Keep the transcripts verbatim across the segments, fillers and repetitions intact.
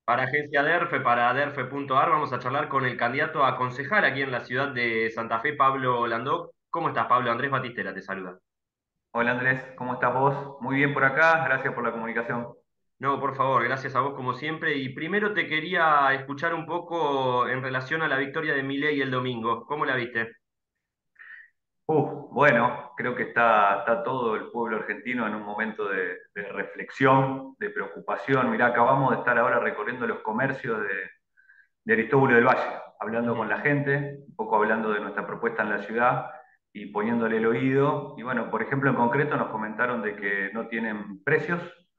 Para Agencia DERFE, para derfe punto ar, vamos a charlar con el candidato a concejal aquí en la ciudad de Santa Fe, Pablo Landó. ¿Cómo estás, Pablo? Andrés Batistela te saluda. Hola Andrés, ¿cómo estás vos? Muy bien por acá, gracias por la comunicación. No, por favor, gracias a vos como siempre. Y primero te quería escuchar un poco en relación a la victoria de Milei el domingo. ¿Cómo la viste? Uh, bueno, creo que está, está todo el pueblo argentino en un momento de, de reflexión, de preocupación. Mirá, acabamos de estar ahora recorriendo los comercios de, de Aristóbulo del Valle, hablando con Ujú. la gente, un poco hablando de nuestra propuesta en la ciudad y poniéndole el oído. Y bueno, por ejemplo, en concreto nos comentaron de que no tienen precios,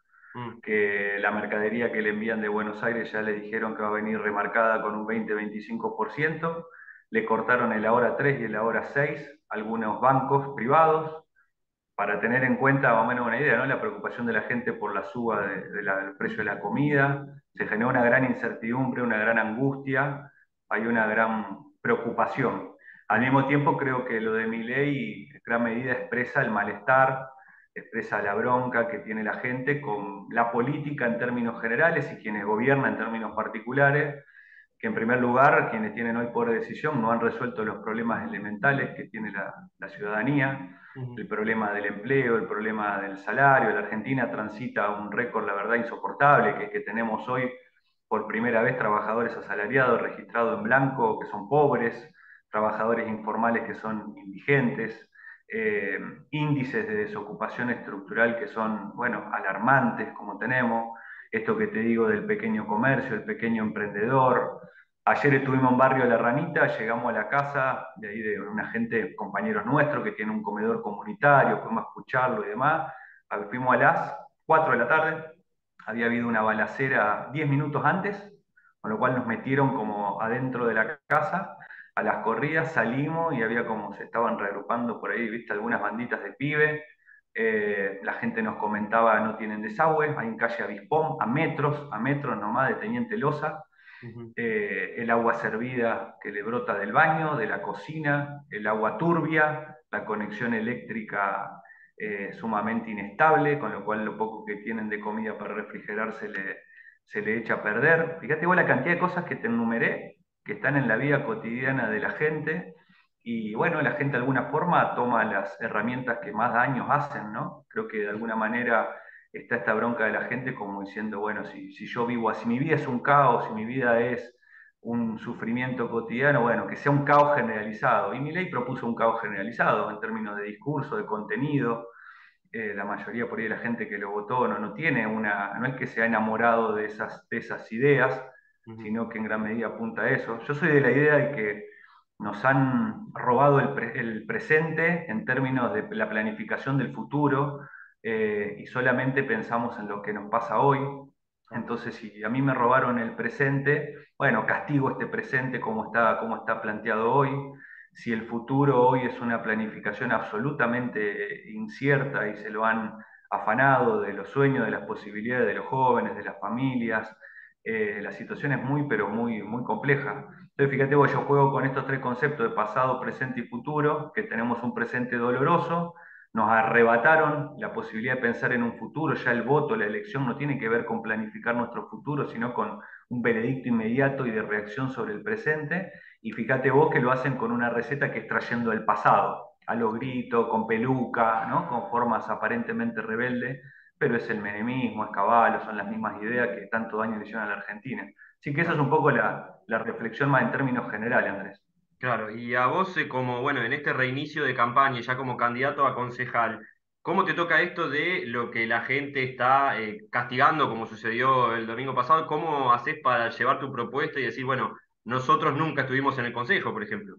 Mm. que la mercadería que le envían de Buenos Aires ya le dijeron que va a venir remarcada con un veinte-veinticinco por ciento. Le cortaron el ahora tres y el ahora seis a algunos bancos privados, para tener en cuenta más o menos una idea, ¿no? La preocupación de la gente por la suba de, de la- del precio de la comida. Se generó una gran incertidumbre, una gran angustia, hay una gran preocupación. Al mismo tiempo, creo que lo de mi ley en gran medida expresa el malestar, expresa la bronca que tiene la gente con la política en términos generales y quienes gobiernan en términos particulares, que en primer lugar, quienes tienen hoy poder de decisión no han resuelto los problemas elementales que tiene la, la ciudadanía, Ujú. el problema del empleo, el problema del salario. La Argentina transita un récord, la verdad, insoportable, que es que tenemos hoy por primera vez trabajadores asalariados registrados en blanco que son pobres, trabajadores informales que son indigentes, eh, índices de desocupación estructural que son, bueno, alarmantes como tenemos, esto que te digo del pequeño comercio, el pequeño emprendedor. Ayer estuvimos en Barrio La Ranita, llegamos a la casa de ahí de una gente, compañeros nuestros, que tiene un comedor comunitario, fuimos a escucharlo y demás. Fuimos a las cuatro de la tarde, había habido una balacera diez minutos antes, con lo cual nos metieron como adentro de la casa, a las corridas salimos y había como se estaban reagrupando por ahí, viste, algunas banditas de pibe. Eh, la gente nos comentaba no tienen desagüe, hay en calle Abispón, a metros, a metros nomás de Teniente Loza. Ujú. Eh, el agua servida que le brota del baño, de la cocina, el agua turbia, la conexión eléctrica eh, sumamente inestable, con lo cual lo poco que tienen de comida para refrigerar se le, se le echa a perder. Fíjate vos la cantidad de cosas que te enumeré, que están en la vida cotidiana de la gente, y bueno, la gente de alguna forma toma las herramientas que más daños hacen, ¿no? Creo que de alguna manera está esta bronca de la gente como diciendo, bueno, si, si yo vivo así, mi vida es un caos, si mi vida es un sufrimiento cotidiano, bueno, que sea un caos generalizado. Y Milei propuso un caos generalizado en términos de discurso, de contenido. Eh, la mayoría por ahí de la gente que lo votó no, no tiene una, no es que se ha enamorado de esas, de esas ideas, Ujú. sino que en gran medida apunta a eso. Yo soy de la idea de que nos han robado el, pre- el presente en términos de la planificación del futuro, eh, y solamente pensamos en lo que nos pasa hoy. Ah. Entonces, si a mí me robaron el presente, bueno, castigo este presente como está, como está planteado hoy. Si el futuro hoy es una planificación absolutamente incierta y se lo han afanado de los sueños, de las posibilidades de los jóvenes, de las familias, eh, la situación es muy, pero muy, muy compleja. Entonces, fíjate vos, yo juego con estos tres conceptos de pasado, presente y futuro, que tenemos un presente doloroso, nos arrebataron la posibilidad de pensar en un futuro, ya el voto, la elección no tiene que ver con planificar nuestro futuro, sino con un veredicto inmediato y de reacción sobre el presente. Y fíjate vos que lo hacen con una receta que es trayendo del pasado, a los gritos, con peluca, ¿no? Con formas aparentemente rebeldes, pero es el menemismo, es Caballo, son las mismas ideas que tanto daño le hicieron a la Argentina. Así que esa es Claro. un poco la, la reflexión más en términos generales, Andrés. Claro, y a vos, eh, como, bueno, en este reinicio de campaña, ya como candidato a concejal, ¿cómo te toca esto de lo que la gente está eh, castigando, como sucedió el domingo pasado? ¿Cómo haces para llevar tu propuesta y decir, bueno, nosotros nunca estuvimos en el consejo, por ejemplo?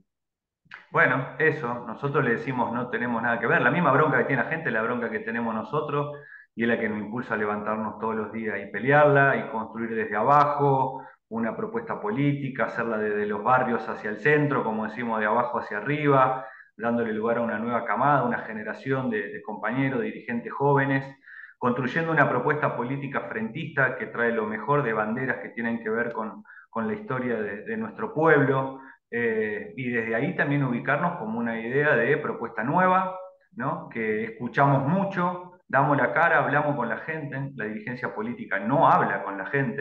Bueno, eso, nosotros le decimos no tenemos nada que ver. La misma bronca que tiene la gente, la bronca que tenemos nosotros, y es la que nos impulsa a levantarnos todos los días y pelearla y construir desde abajo una propuesta política, hacerla desde los barrios hacia el centro, como decimos, de abajo hacia arriba, dándole lugar a una nueva camada, una generación de, de compañeros, de dirigentes jóvenes, construyendo una propuesta política frentista que trae lo mejor de banderas que tienen que ver con, con la historia de, de nuestro pueblo, eh, y desde ahí también ubicarnos como una idea de propuesta nueva, ¿no? Que escuchamos mucho, damos la cara, hablamos con la gente, la dirigencia política no habla con la gente,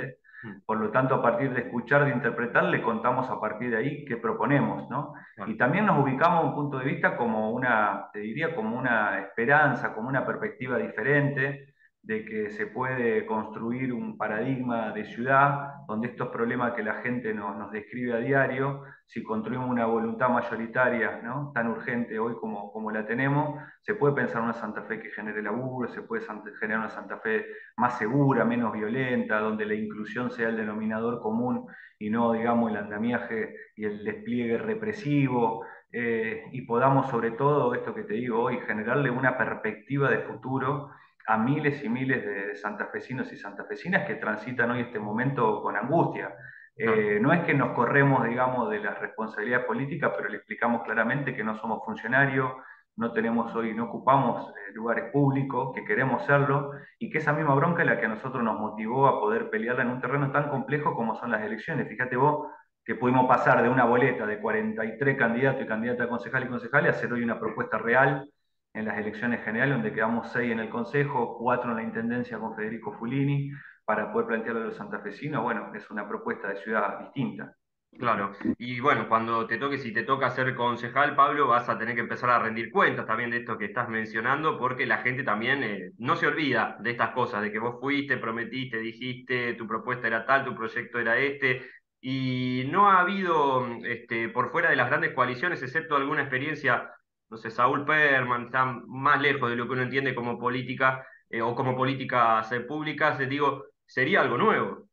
Mm, Por lo tanto, a partir de escuchar, de interpretar, le contamos a partir de ahí qué proponemos, ¿no? Y claro, también nos ubicamos un punto de vista como una, te diría, como una esperanza, como una perspectiva diferente de que se puede construir un paradigma de ciudad donde estos problemas que la gente nos, nos describe a diario, si construimos una voluntad mayoritaria, ¿no?, tan urgente hoy como, como la tenemos, se puede pensar una Santa Fe que genere laburo, se puede generar una Santa Fe más segura, menos violenta, donde la inclusión sea el denominador común y no, digamos, el andamiaje y el despliegue represivo, eh, y podamos, sobre todo, esto que te digo hoy, generarle una perspectiva de futuro a miles y miles de santafesinos y santafesinas que transitan hoy este momento con angustia. claro, Eh, no es que nos corremos, digamos, de las responsabilidades políticas, pero le explicamos claramente que no somos funcionarios, no tenemos hoy, no ocupamos eh, lugares públicos, que queremos serlo, y que esa misma bronca es la que a nosotros nos motivó a poder pelearla en un terreno tan complejo como son las elecciones. Fíjate vos que pudimos pasar de una boleta de cuarenta y tres candidatos y candidatas a concejal y concejales a hacer hoy una propuesta real en las elecciones generales, donde quedamos seis en el Consejo, cuatro en la Intendencia con Federico Fulini, para poder plantearle a los santafesinos, bueno, es una propuesta de ciudad distinta. claro. Y bueno, cuando te toque, si te toca ser concejal, Pablo, vas a tener que empezar a rendir cuentas también de esto que estás mencionando, porque la gente también eh, no se olvida de estas cosas, de que vos fuiste, prometiste, dijiste, tu propuesta era tal, tu proyecto era este, y no ha habido, este, por fuera de las grandes coaliciones, excepto alguna experiencia, no sé, Saúl Perman, está más lejos de lo que uno entiende como política, eh, o como políticas eh, públicas, eh, digo, sería algo nuevo.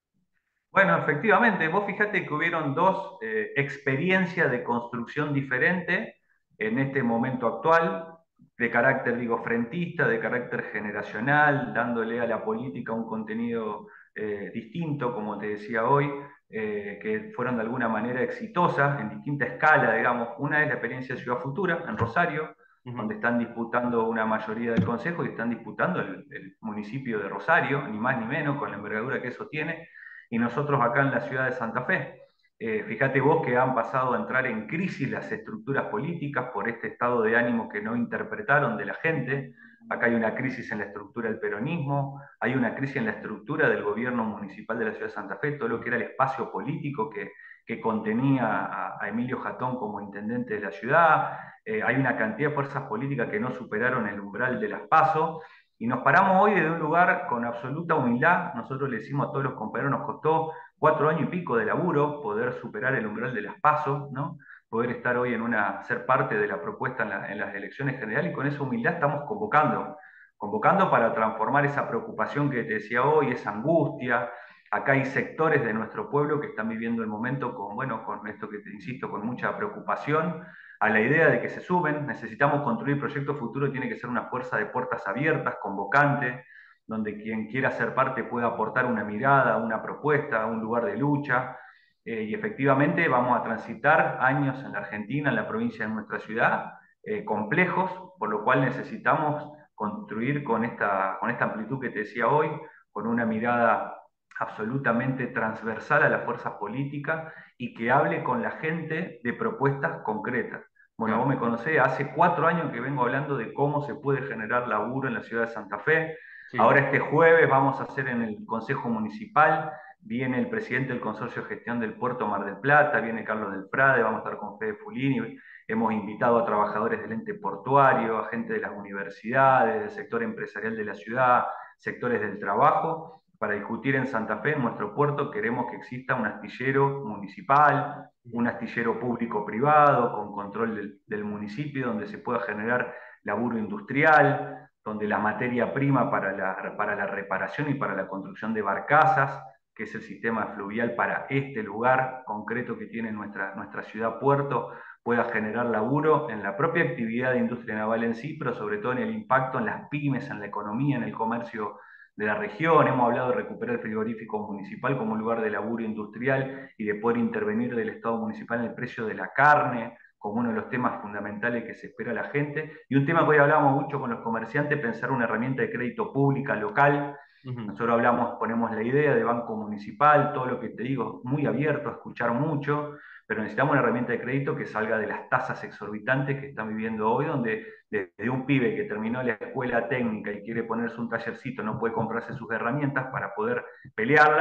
Bueno, efectivamente, vos fijate que hubieron dos eh, experiencias de construcción diferente en este momento actual, de carácter, digo, frentista, de carácter generacional, dándole a la política un contenido eh, distinto, como te decía hoy, eh, que fueron de alguna manera exitosas en distinta escala, digamos. Una es la experiencia de Ciudad Futura, en Rosario, donde Ujú, están disputando una mayoría del Consejo y están disputando el, el municipio de Rosario, ni más ni menos, con la envergadura que eso tiene, y nosotros acá en la ciudad de Santa Fe. Eh, fíjate vos que han pasado a entrar en crisis las estructuras políticas por este estado de ánimo que no interpretaron de la gente. Acá hay una crisis en la estructura del peronismo, hay una crisis en la estructura del gobierno municipal de la ciudad de Santa Fe, todo lo que era el espacio político que, que contenía a, a, Emilio Jatón como intendente de la ciudad. Eh, hay una cantidad de fuerzas políticas que no superaron el umbral de las PASO, y nos paramos hoy desde un lugar con absoluta humildad. Nosotros le decimos a todos los compañeros, nos costó cuatro años y pico de laburo poder superar el umbral de las PASO, ¿no? Poder estar hoy en una, ser parte de la propuesta en, la, en las elecciones generales, y con esa humildad estamos convocando, convocando para transformar esa preocupación que te decía hoy, esa angustia. Acá hay sectores de nuestro pueblo que están viviendo el momento con, bueno, con esto que te insisto, con mucha preocupación, a la idea de que se suben. Necesitamos construir proyecto futuro, tiene que ser una fuerza de puertas abiertas, convocante, donde quien quiera ser parte pueda aportar una mirada, una propuesta, un lugar de lucha. Eh, y efectivamente vamos a transitar años en la Argentina, en la provincia de nuestra ciudad, eh, complejos, por lo cual necesitamos construir con esta, con esta amplitud que te decía hoy, con una mirada absolutamente transversal a las fuerzas políticas y que hable con la gente de propuestas concretas. Bueno, vos claro, me conocés, hace cuatro años que vengo hablando de cómo se puede generar laburo en la ciudad de Santa Fe. Ahora sí. este jueves vamos a hacer en el Consejo Municipal, viene el presidente del Consorcio de Gestión del Puerto Mar del Plata, viene Carlos del Prade, vamos a estar con Fede Fulini, hemos invitado a trabajadores del ente portuario, a gente de las universidades, del sector empresarial de la ciudad, sectores del trabajo, para discutir en Santa Fe, en nuestro puerto, queremos que exista un astillero municipal, un astillero público-privado, con control del, del municipio, donde se pueda generar laburo industrial, donde la materia prima para la, para la reparación y para la construcción de barcazas, que es el sistema fluvial para este lugar concreto que tiene nuestra, nuestra ciudad puerto, pueda generar laburo en la propia actividad de industria naval en sí, pero sobre todo en el impacto en las pymes, en la economía, en el comercio de la región. Hemos hablado de recuperar el frigorífico municipal como un lugar de laburo industrial y de poder intervenir del Estado municipal en el precio de la carne, como uno de los temas fundamentales que se espera a la gente. Y un tema que hoy hablamos mucho con los comerciantes, pensar una herramienta de crédito pública local. Ujú, Nosotros hablamos, ponemos la idea de banco municipal, todo lo que te digo, muy abierto a escuchar mucho, pero necesitamos una herramienta de crédito que salga de las tasas exorbitantes que están viviendo hoy, donde desde un pibe que terminó la escuela técnica y quiere ponerse un tallercito, no puede comprarse sus herramientas para poder pelearla,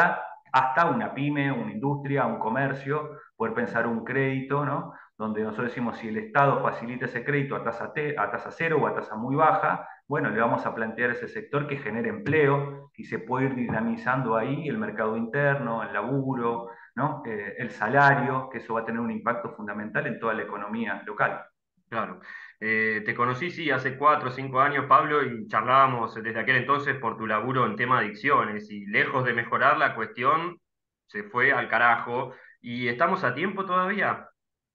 hasta una pyme, una industria, un comercio, poder pensar un crédito, ¿no? Donde nosotros decimos, si el Estado facilita ese crédito a tasa, T, a tasa cero o a tasa muy baja, bueno, le vamos a plantear a ese sector que genere empleo y se puede ir dinamizando ahí el mercado interno, el laburo, ¿no? Eh, el salario, que eso va a tener un impacto fundamental en toda la economía local. Claro. Eh, te conocí, sí, hace cuatro o cinco años, Pablo, y charlábamos desde aquel entonces por tu laburo en tema adicciones, y lejos de mejorar la cuestión, se fue al carajo, y estamos a tiempo todavía.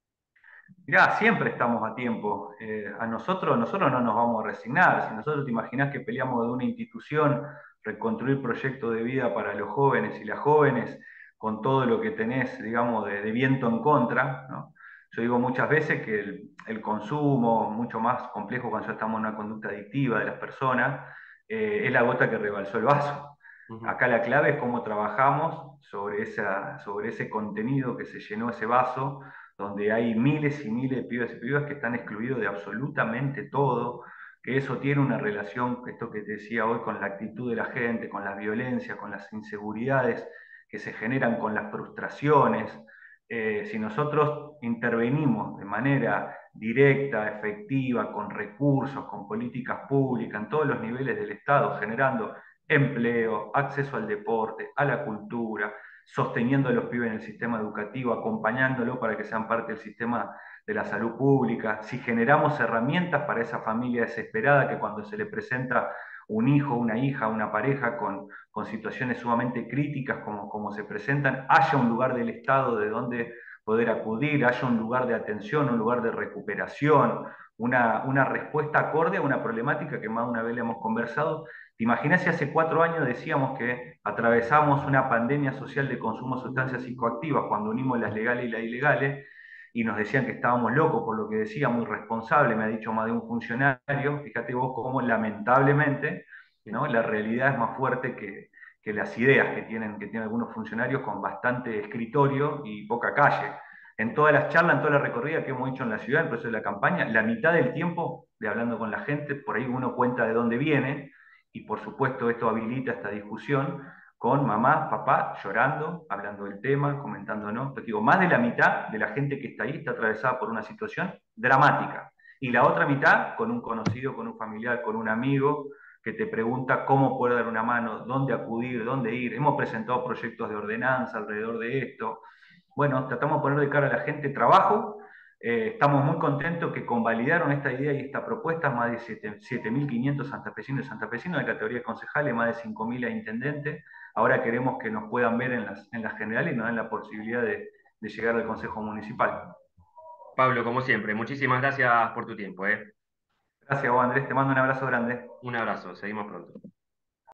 Mirá, siempre estamos a tiempo. Eh, a nosotros, nosotros no nos vamos a resignar. Si nosotros te imaginás que peleamos de una institución, reconstruir proyectos de vida para los jóvenes y las jóvenes, con todo lo que tenés, digamos, de, de viento en contra, ¿no? Yo digo muchas veces que el, el consumo, mucho más complejo cuando ya estamos en una conducta adictiva de las personas, eh, es la gota que rebalsó el vaso. Ujú. Acá la clave es cómo trabajamos sobre, esa, sobre ese contenido que se llenó ese vaso, donde hay miles y miles de pibes y pibas que están excluidos de absolutamente todo, que eso tiene una relación, esto que te decía hoy, con la actitud de la gente, con la violencia, con las inseguridades que se generan con las frustraciones. Eh, si nosotros intervenimos de manera directa, efectiva, con recursos, con políticas públicas, en todos los niveles del Estado, generando empleo, acceso al deporte, a la cultura, sosteniendo a los pibes en el sistema educativo, acompañándolo para que sean parte del sistema de la salud pública, si generamos herramientas para esa familia desesperada que cuando se le presenta un hijo, una hija, una pareja con, con situaciones sumamente críticas como, como se presentan, haya un lugar del Estado de donde poder acudir, haya un lugar de atención, un lugar de recuperación, una, una respuesta acorde a una problemática que más de una vez le hemos conversado. ¿Te imaginas si hace cuatro años decíamos que atravesamos una pandemia social de consumo de sustancias psicoactivas cuando unimos las legales y las ilegales? Y nos decían que estábamos locos por lo que decía, muy responsable, me ha dicho más de un funcionario. Fíjate vos cómo lamentablemente, Sí. ¿no? La realidad es más fuerte que, que las ideas que tienen, que tienen algunos funcionarios con bastante escritorio y poca calle. En todas las charlas, en toda la recorrida que hemos hecho en la ciudad, en el proceso de la campaña, la mitad del tiempo de hablando con la gente, por ahí uno cuenta de dónde viene, y por supuesto esto habilita esta discusión con mamá, papá, llorando, hablando del tema, comentándonos. Te digo, más de la mitad de la gente que está ahí está atravesada por una situación dramática. Y la otra mitad con un conocido, con un familiar, con un amigo que te pregunta cómo puede dar una mano, dónde acudir, dónde ir. Hemos presentado proyectos de ordenanza alrededor de esto. Bueno, tratamos de poner de cara a la gente trabajo. Eh, estamos muy contentos que convalidaron esta idea y esta propuesta más de siete mil quinientos santafesinos y santafesinos de categoría de concejales, más de cinco mil a intendentes. Ahora queremos que nos puedan ver en las, en las generales y nos den la posibilidad de, de llegar al Consejo Municipal. Pablo, como siempre, muchísimas gracias por tu tiempo, ¿eh? Gracias, vos, Andrés. Te mando un abrazo grande. Un abrazo, seguimos pronto.